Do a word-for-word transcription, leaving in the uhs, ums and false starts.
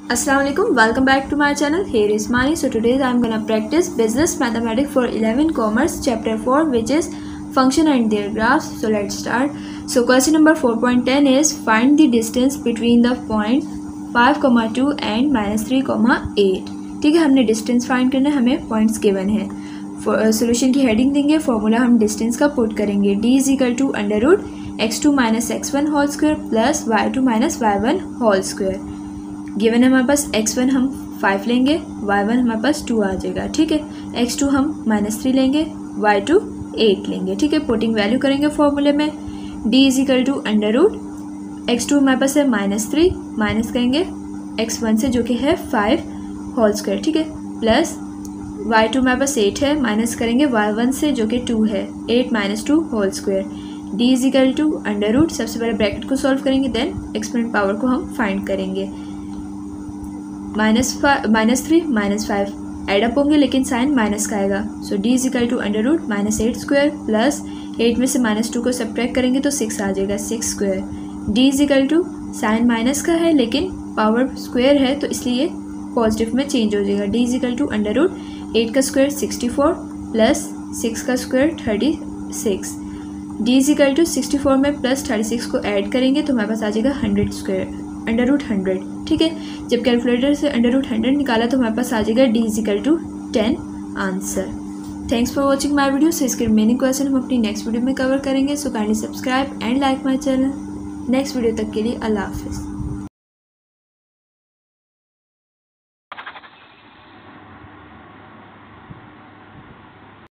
Assalamu alaikum, welcome back to my channel. Here is Mani. So today I am gonna practice business mathematics for eleven commerce chapter four, which is function and their graphs. So let's start. So question number four point ten is find the distance between the point five, two and minus three, eight. ठीक है, हमने distance find करना है, हमें points given है. Solution की heading देंगे, formula हम डिस्टेंस का पुट करेंगे. D is equal to under root X two minus X one whole square plus Y two minus Y one whole square. Given है हमारे पास एक्स वन हम फाइव लेंगे, वाई वन हमारे पास टू आ जाएगा. ठीक है, एक्स टू हम माइनस थ्री लेंगे, वाई टू एट लेंगे. ठीक है, पुटिंग वैल्यू करेंगे फॉर्मूले में. D is equal to under root X two हमारे पास है माइनस थ्री, माइनस करेंगे एक्स वन से जो कि है फाइव होल स्क्वायर. ठीक है, प्लस वाई टू हमारे पास एट है, माइनस करेंगे वाई वन से जो कि टू है, eight minus two whole square. D is equal to under root, सबसे पहले ब्रैकेट को सॉल्व करेंगे, देन एक्सपोनेंट पावर को हम फाइंड करेंगे. Minus five minus three minus five add up होंगे लेकिन साइन माइनस का आएगा. So D is equal to under root minus eight square plus eight में से माइनस टू को सब्ट्रैक्ट करेंगे तो सिक्स आ जाएगा, six square. D is equal to sign minus का है लेकिन पावर स्क्वायर है तो इसलिए पॉजिटिव में चेंज हो जाएगा. D is equal to under root eight का square sixty four plus six का square thirty six. D is equal to sixty four में प्लस थर्टी सिक्स को ऐड करेंगे तो हमारे पास आ जाएगा hundred square under root hundred. ठीक है, जब कैलकुलेटर से अंडर रूट हंड्रेड निकाला तो हमारे पास आ जाएगा D is equal to ten answer. Thanks for watching my video. So इसके रिमेनिंग क्वेश्चन हम अपनी नेक्स्ट वीडियो में कवर करेंगे. So kindly subscribe and like my channel. Next video तक के लिए अल्लाह हाफिज़.